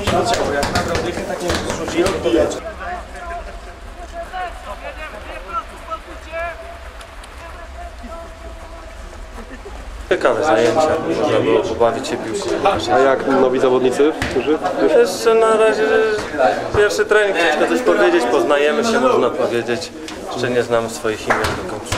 Bo jak nagrał dychę, tak nie rzuci, to wiecie. Ciekawe zajęcia, można było pobawić się piłką. A jak nowi zawodnicy, którzy? Jeszcze na razie pierwszy trening, ciężko coś powiedzieć, poznajemy się, można powiedzieć. Jeszcze nie znamy swoich imion do końca.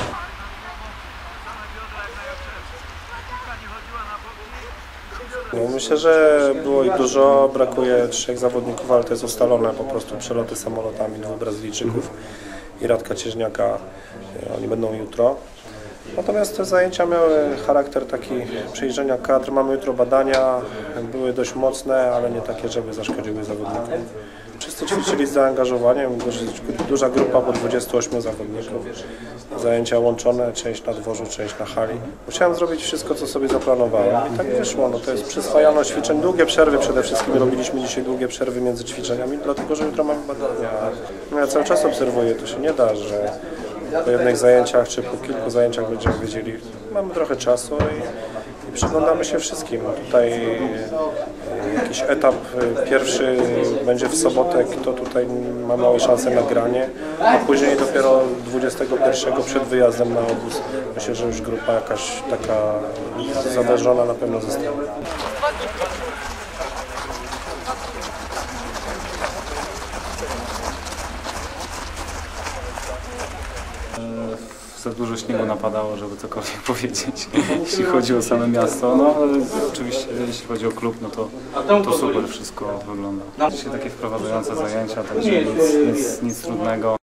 Myślę, że było ich dużo, brakuje 3 zawodników, ale to jest ustalone, po prostu przeloty samolotami, 2 Brazylijczyków i Radka Cieżniaka, oni będą jutro. Natomiast te zajęcia miały charakter taki przejrzenia kadr, mamy jutro badania, były dość mocne, ale nie takie, żeby zaszkodziły zawodnikom. Wszyscy ćwiczyli z zaangażowaniem, duża grupa, po 28 zawodników. Zajęcia łączone, część na dworzu, część na hali. Musiałem zrobić wszystko, co sobie zaplanowałem i tak wyszło. No to jest przyswajalność ćwiczeń, długie przerwy przede wszystkim. Robiliśmy dzisiaj długie przerwy między ćwiczeniami, dlatego że jutro mamy badania. No ja cały czas obserwuję, to się nie da, że po jednych zajęciach czy po kilku zajęciach będziemy wiedzieli. Mamy trochę czasu i przyglądamy się wszystkim. Tutaj jakiś etap pierwszy będzie w sobotę, to tutaj ma małe szanse na granie, a później dopiero 21 przed wyjazdem na obóz. Myślę, że już grupa jakaś taka zawężona na pewno zostanie. Za dużo śniegu napadało, żeby cokolwiek powiedzieć, jeśli chodzi o same miasto. No ale oczywiście, jeśli chodzi o klub, no to super wszystko wygląda. Dzisiaj takie wprowadzające zajęcia, także nic trudnego.